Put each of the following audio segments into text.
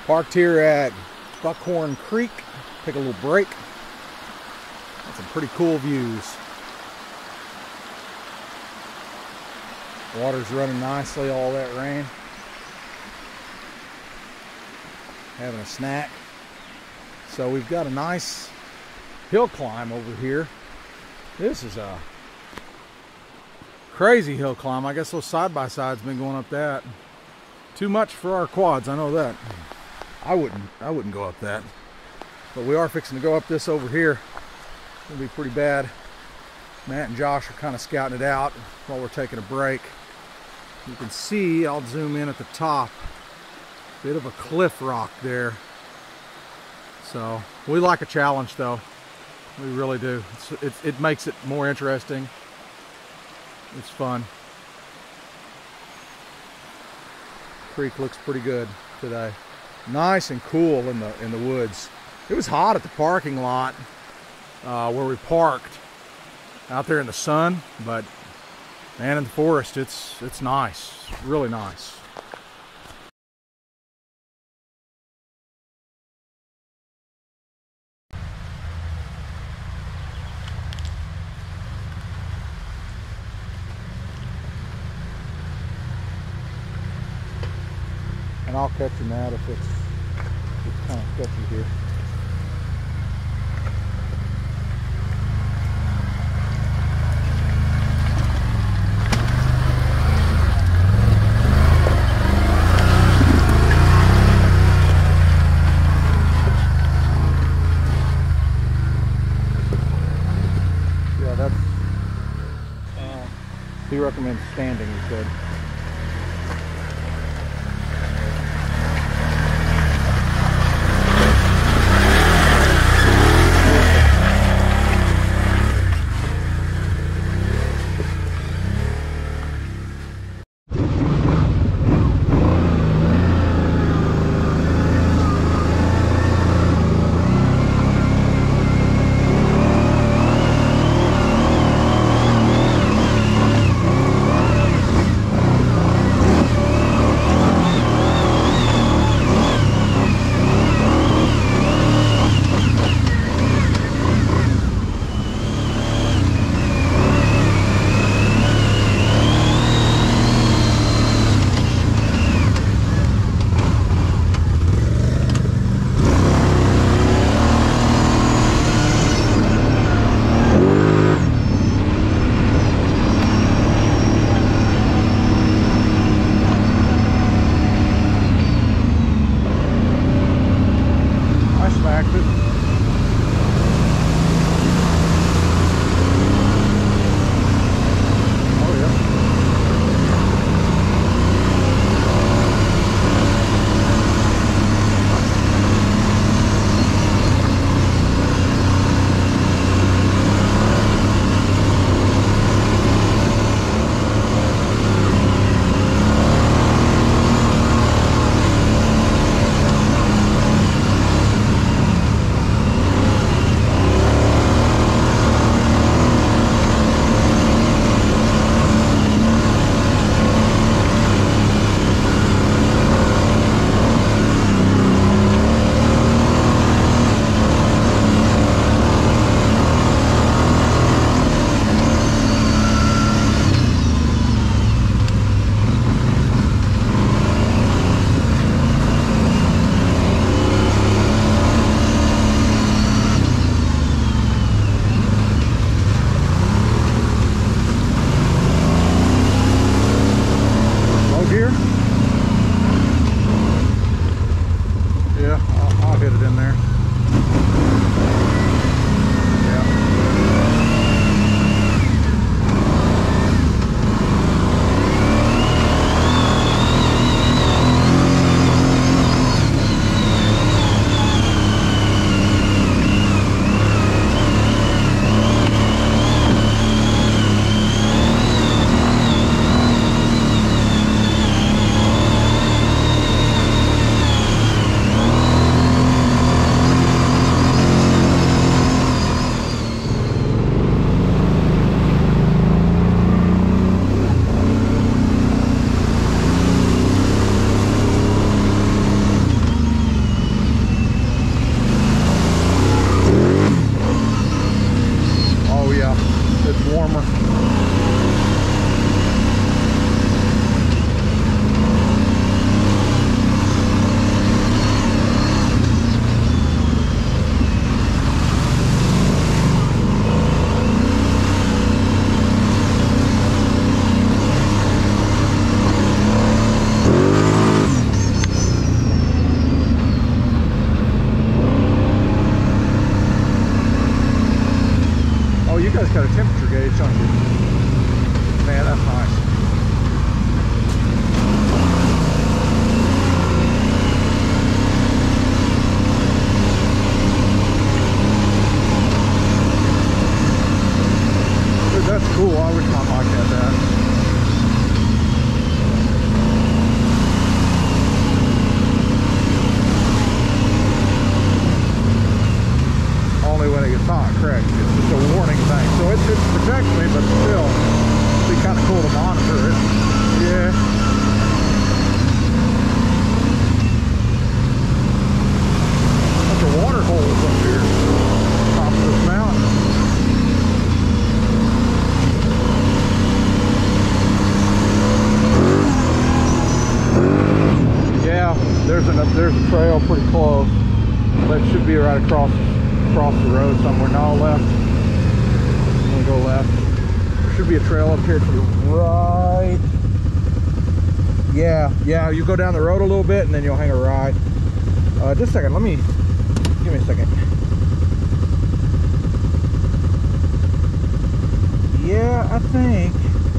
Parked here at Buckhorn Creek. Take a little break. Got some pretty cool views. Water's running nicely, all that rain. Having a snack. So we've got a nice hill climb over here. This is a crazy hill climb. I guess those side-by-sides been going up that. Too much for our quads, I know that. I wouldn't go up that. But we are fixing to go up this over here. It's gonna be pretty bad. Matt and Josh are kind of scouting it out while we're taking a break. You can see, I'll zoom in at the top, bit of a cliff rock there. So we like a challenge though. We really do. It makes it more interesting. It's fun. Creek looks pretty good today. Nice and cool in the woods. It was hot at the parking lot where we parked out there in the sun, but man, in the forest, it's nice, really nice. And I'll catch you, Matt, if it's kind of sketchy here. Yeah, that's, he recommends standing, he said. there's a trail pretty close. But it should be right across the road somewhere. No, left. I'm gonna go left. There should be a trail up here to the right. Yeah, you go down the road a little bit and then you'll hang a right. Just a second, give me a second. Yeah, I think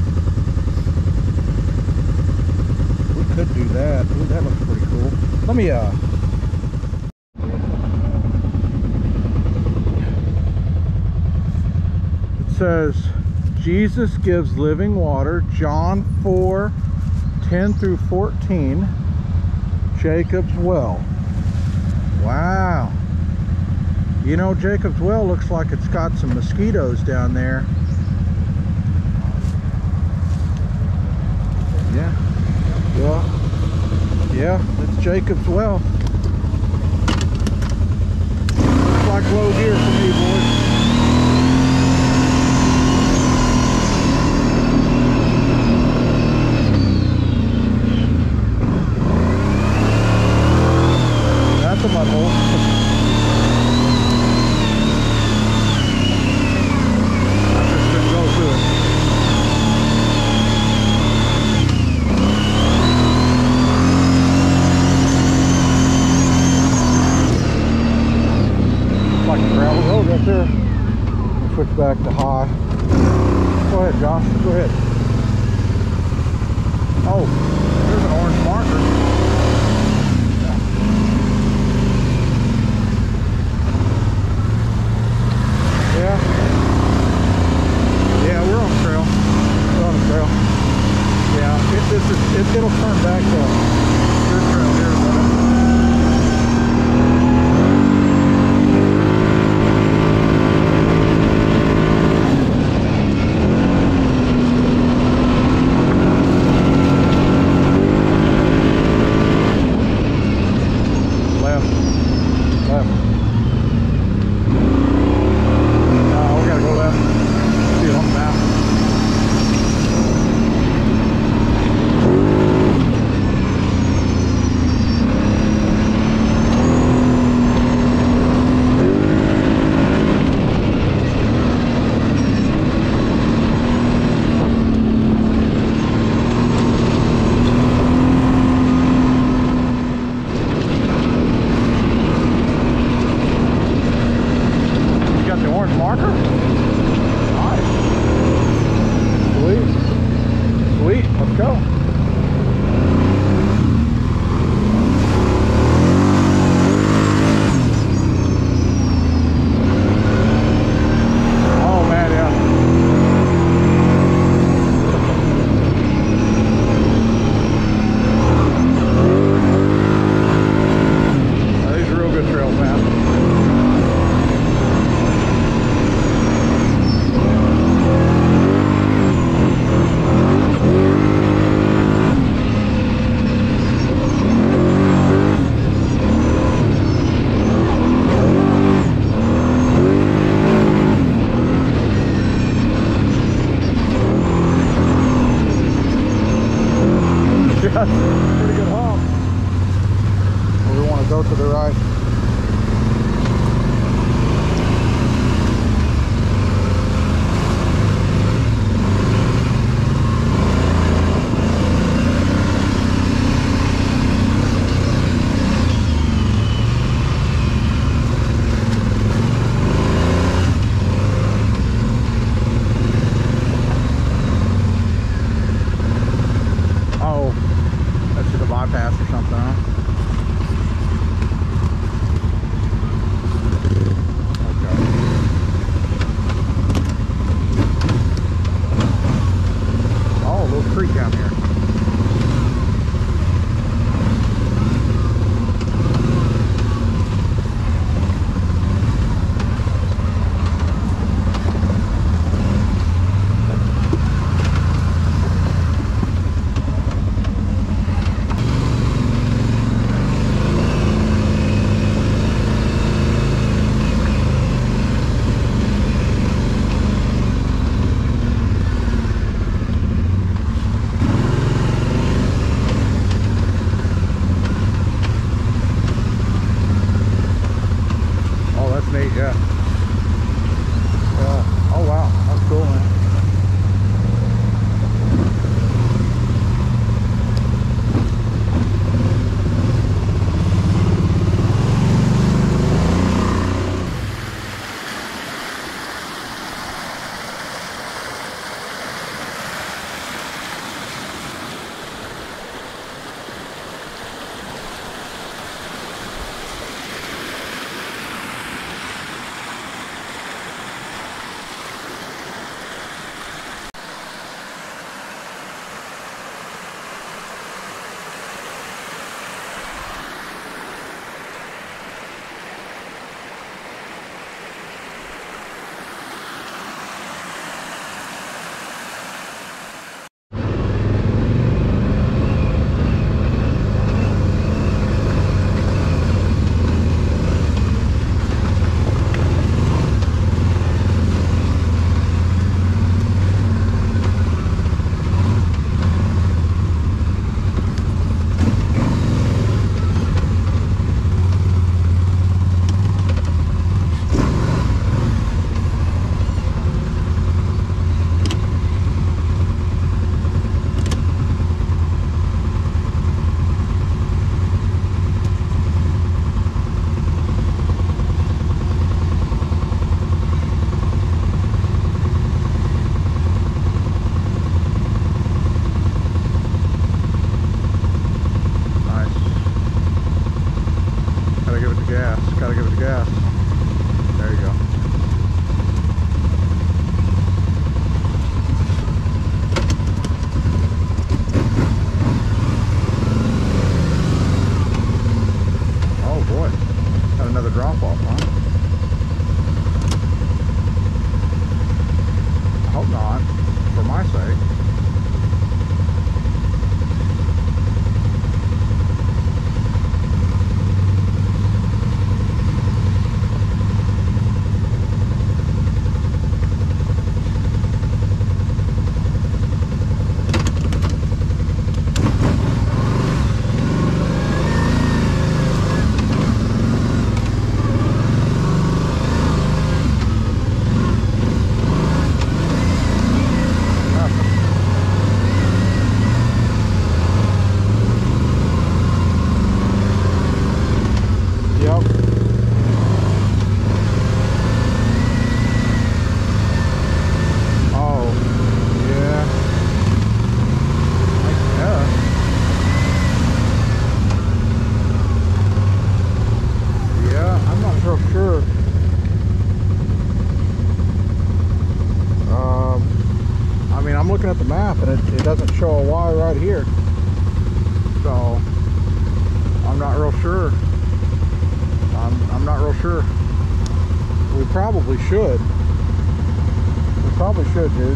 we could do that. Ooh, that looks pretty cool. Let me it says Jesus gives living water, John 4:10 through 14, Jacob's well. Wow. You know, Jacob's well looks like it's got some mosquitoes down there. Yeah, that's Jacob's well. Looks like low gear for me, boys. That's a mud hole. I just didn't go to it. Like a gravel road right there. Switch back to high. Go ahead, Josh. Go ahead. Oh, there's an orange marker. Yeah, we're on the trail. We're on the trail. Yeah, it'll turn back to your trail here in a minute. Pretty good hump. We want to go to the right. Bypass or something, huh? Okay. Oh, a little creek down here. doesn't show a Y right here. So I'm not real sure. I'm not real sure. We probably should. We probably should, dude.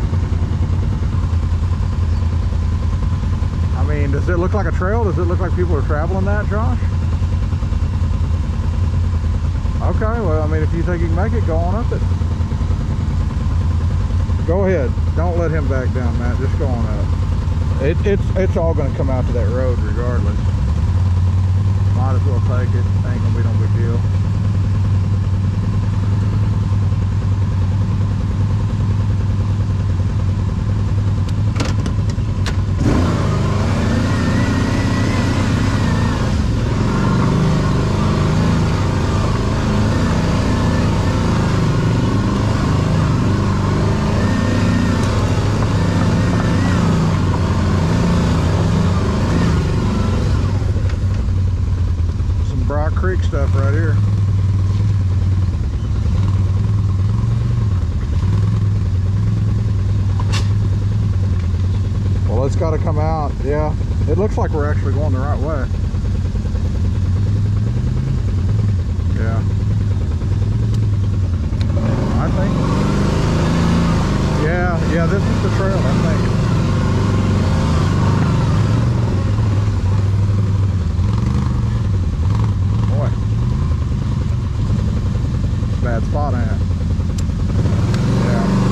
I mean, does it look like a trail? Does it look like people are traveling that, Josh? Okay, well, I mean, if you think you can make it, go on up it. Go ahead. Don't let him back down, Matt. Just go on up. It's all going to come out to that road regardless. Might as well take it. Ain't going to be no big deal. Creek stuff right here. Well, it's got to come out. Yeah, it looks like we're actually going the right way. Yeah, I think. Yeah, this is the trail, I think. Bad spot, ain't it? Yeah.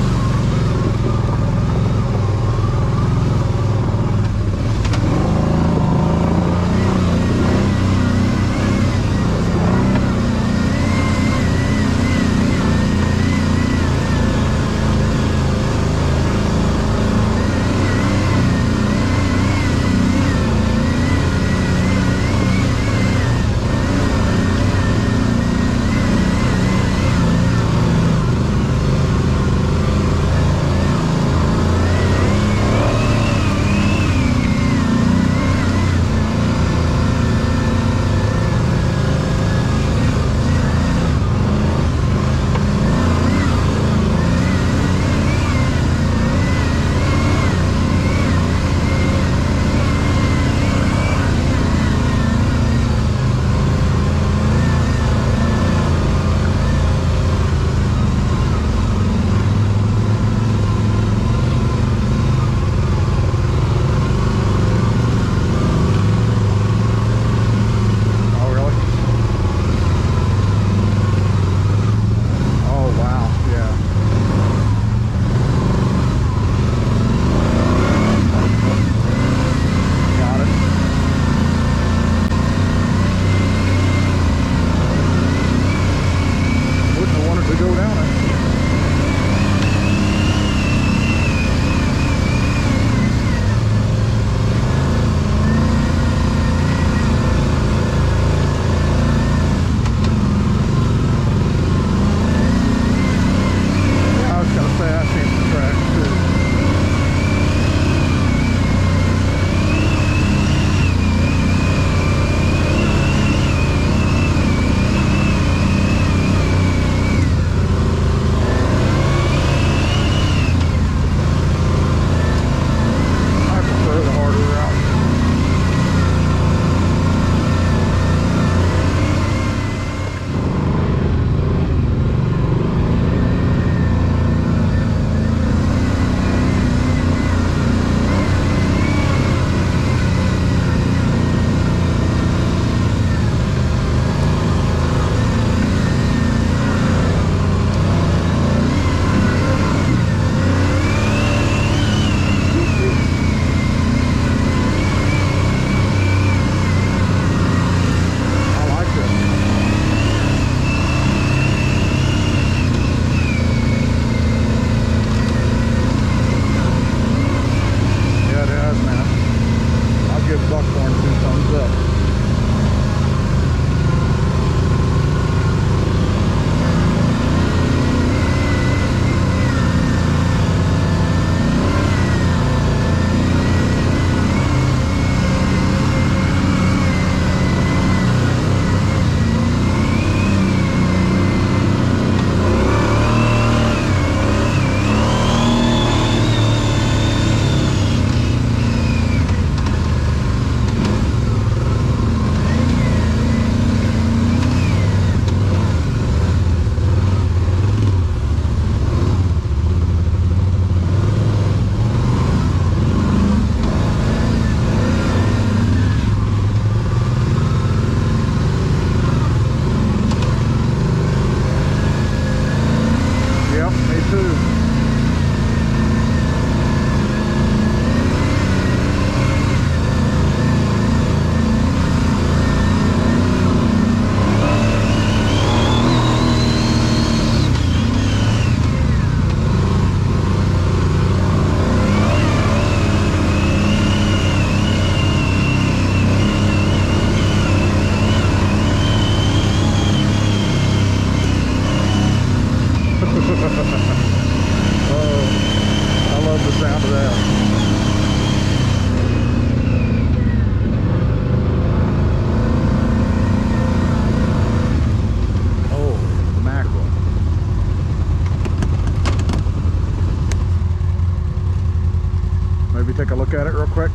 at it real quick.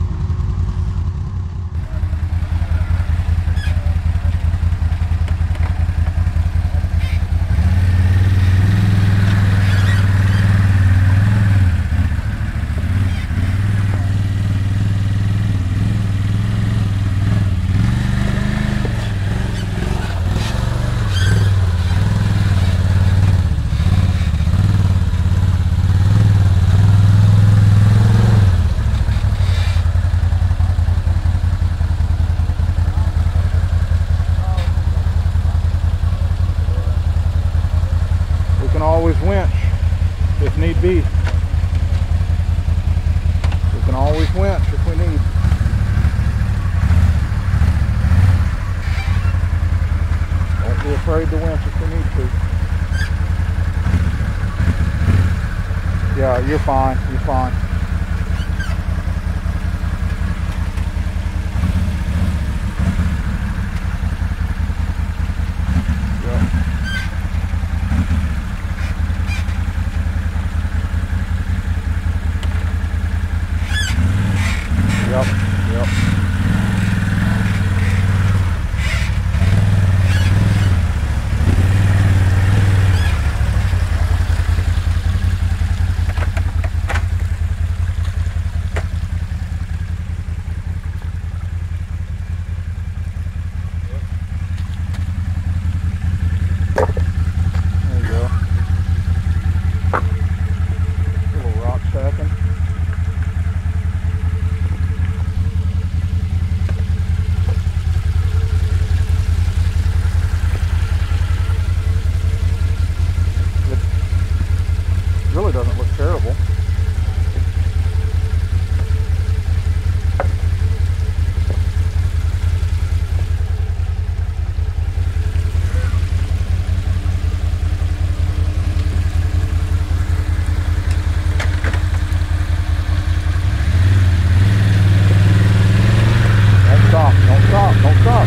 Always winch if need be. We can always winch if we need. Don't be afraid to winch if we need to. Yeah, you're fine. You're fine. Yep, yep. There you go. A little rock stacking. Really doesn't look terrible. Don't stop, don't stop, don't stop.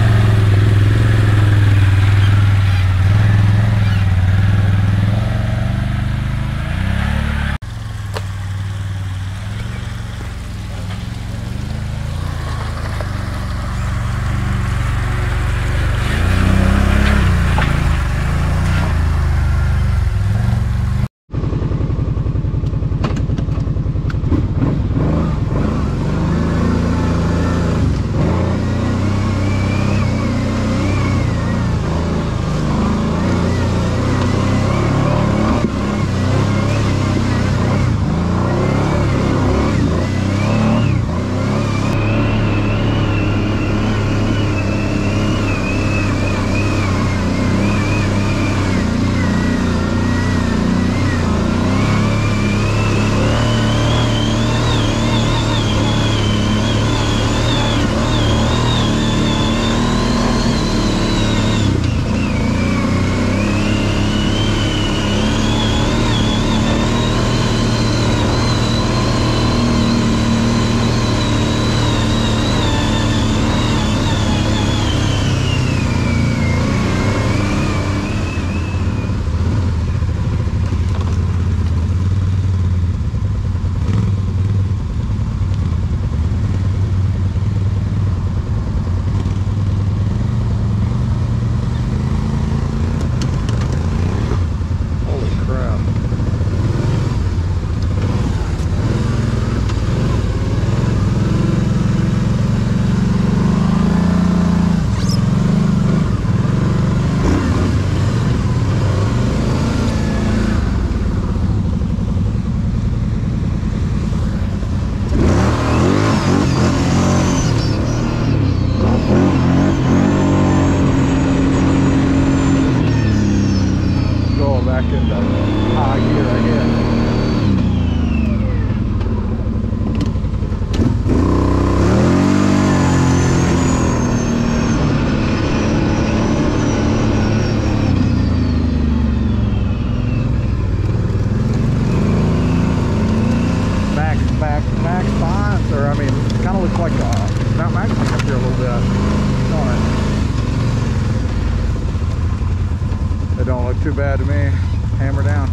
don't look too bad to me. Hammer down.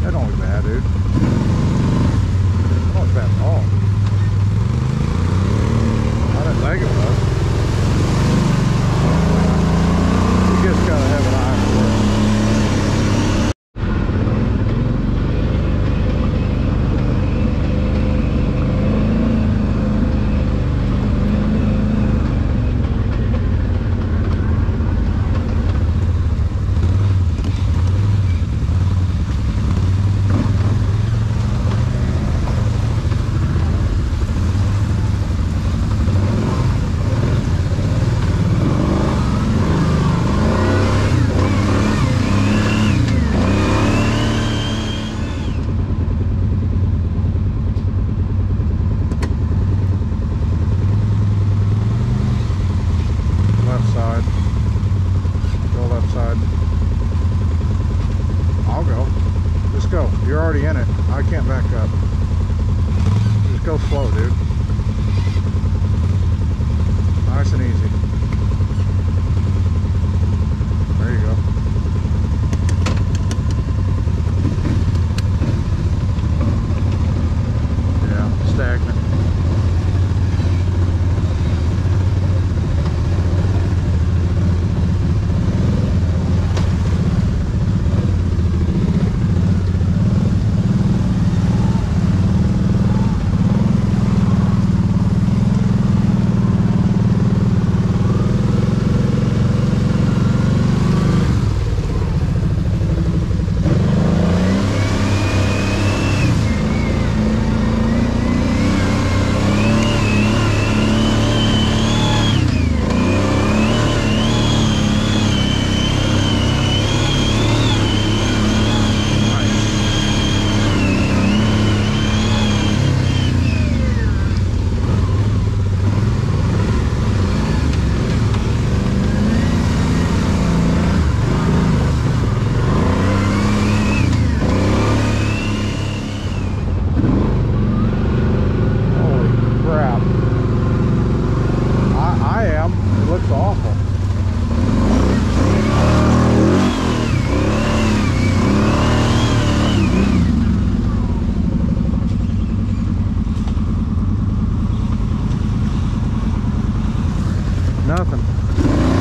That don't look bad, dude. That don't look bad at all. I didn't think it was. You just gotta have an eye for it. You're already in it. I can't back up. Just go slow, dude. Nice and easy. There you go. Yeah, stagnant. Nothing.